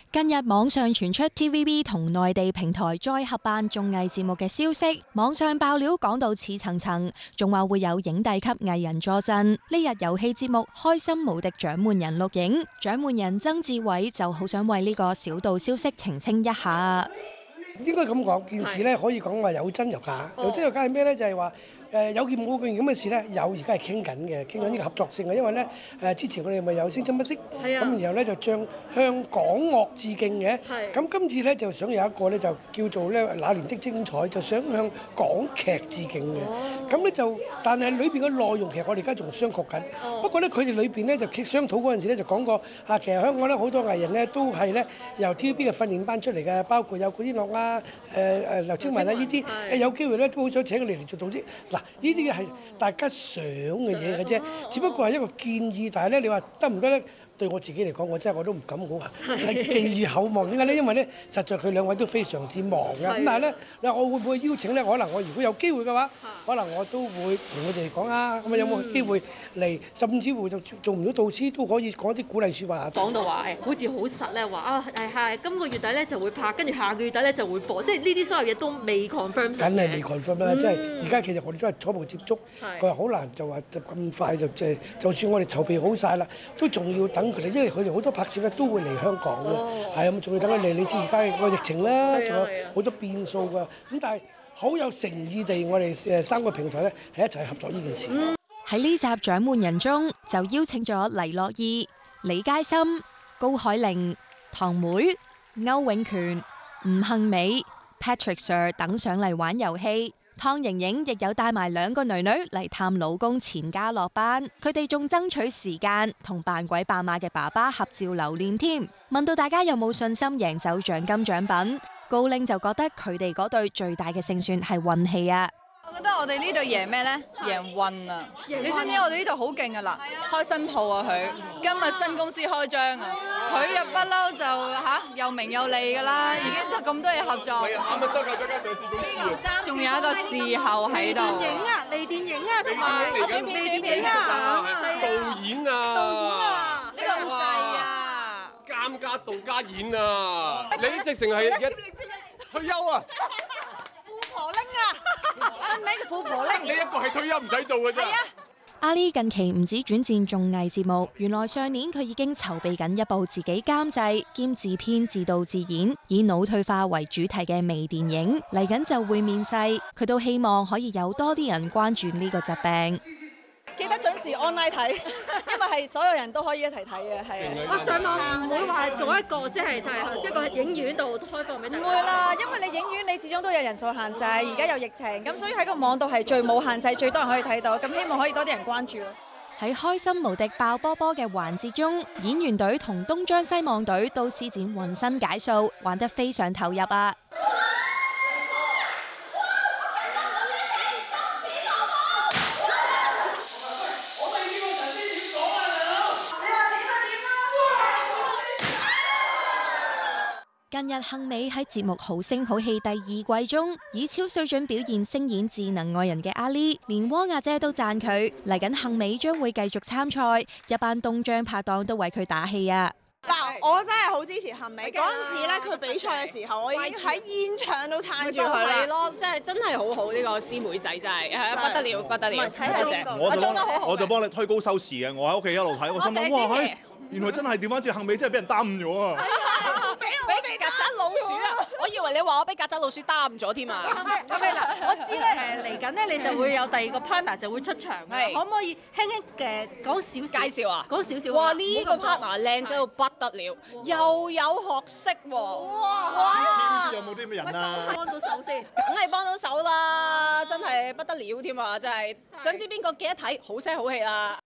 近日網上傳出 TVB 同內地平台再合辦綜藝節目嘅消息，網上爆料講到似層層，仲話會有影帝級藝人助陣。呢日遊戲節目《開心無敵獎門人》錄影，獎門人曾志偉就好想為呢個小道消息澄清一下。 應該咁講，件事咧可以講話有真有假。有真有假係咩咧？就係話有件冇件咁嘅事咧，有而家係傾緊嘅，傾緊呢個合作性嘅。因為咧之前我哋咪有《聲生不息》，咁然後咧就向港樂致敬嘅。咁今次咧就想有一個咧就叫做咧那年的精彩，就想向港劇致敬嘅。咁咧就，但係裏邊嘅內容其實我哋而家仲商榷緊。不過咧佢哋裏邊咧就商討嗰陣時咧就講過其實香港咧好多藝人咧都係咧由 TVB 嘅訓練班出嚟嘅，包括有古天樂啊、劉青雲啊呢啲，有機會咧都好想請佢哋嚟做導師。嗱，呢啲係大家想嘅嘢嘅啫，只不過係一個建議。但係咧，你話得唔得咧？對我自己嚟講，我都唔敢好話，係寄予厚望。點解咧？因為咧，實在佢兩位都非常之忙嘅。咁但係咧，你話我會唔會邀請咧？可能我如果有機會嘅話，可能我都會同佢哋講啊。咁啊，有冇機會嚟？甚至乎就做唔到導師都可以講啲鼓勵説話。 講到話好似好實咧，話今個月底咧就會拍，跟住下個月底咧就會播，即係呢啲所有嘢都未 confirm。 梗係未 confirm 啦，即係而家其實我哋都係初步接觸，佢話好難就話就咁快就就算我哋籌備好晒啦，都仲要等。因為佢哋好多拍攝咧都會嚟香港嘅，係咁仲要等佢嚟。你知而家個疫情啦，仲有好多變數㗎。咁但係好有誠意地，我哋3個平台咧係一齊合作呢件事。 喺呢集獎門人中，就邀請咗黎諾懿、李佳芯、高海寧、堂妹、歐永權、吳杏美、Patrick Sir 等上嚟玩遊戲。湯盈盈亦有帶埋2個女女嚟探老公錢嘉樂班，佢哋仲爭取時間同扮鬼扮馬嘅爸爸合照留念添。問到大家有冇信心贏走獎金獎品，高玲就覺得佢哋嗰隊最大嘅勝算係運氣啊！ 我覺得我哋呢隊贏咩呢？贏運啊！你知唔知我哋呢度好勁啊？嗱，開新鋪啊佢，今日新公司開張啊！佢又不嬲就又明有利㗎啦，已經咁多嘢合作。 啱啱收購咗間上市公司仲有一個視後喺度。 微電影啊，同埋微電影啊， 導演啊， 呢個唔係啊， 監家杜家演啊，你直情係退休啊！ 婆拎啊，新名叫富婆拎。 呢一個係退休唔使做嘅啫。 阿 Lee 近期唔止轉戰綜藝節目，原來上年佢已經籌備緊一部自己監製兼自編自導自演，以腦退化為主題嘅微電影，嚟緊就會面世。佢都希望可以有多啲人關注呢個疾病。 記得準時 online 睇，因為係所有人都可以一齊睇嘅，係啊。 我上網唔會話做一個即係一個影院度開放俾大家。 唔會啦，因為你影院你始終都有人數限制，而家有疫情，咁所以喺個網度係最冇限制，最多人可以睇到，咁希望可以多啲人關注咯。 喺開心無敵爆波波嘅環節中，演員隊同東張西望隊都施展渾身解數，玩得非常投入啊！近日杏美喺節目《好聲好戲》第2季中，以超水準表現聲演智能愛人嘅阿 Lee，連汪阿姐都讚佢。嚟緊杏美將會繼續參賽，一班東張拍檔都為佢打氣啊！ 嗱，我真係好支持杏美。嗰陣時咧，佢比賽嘅時候，我已經喺現場都撐住佢啦。 係咯，真係好好呢個師妹仔真係不得了不得了，多謝。 我就幫你推高收視嘅，我喺屋企一路睇，我心諗哇，原來真係調翻轉杏美真係俾人耽誤咗啊！ 俾曱甴老鼠啊！我以為你話我俾曱甴老鼠耽誤咗添啊！ 咁嗱，我知咧嚟緊咧你就會有第2個 partner 就會出場，可唔可以輕輕嘅講少少介紹啊？ 講少少。 哇！呢個 partner 靚仔到不得了，又有學識喎！ 哇！有冇啲咩人啊？ 幫到手先， 梗係幫到手啦！真係不得了添啊！真係想知邊個記得睇好聲好戲啦！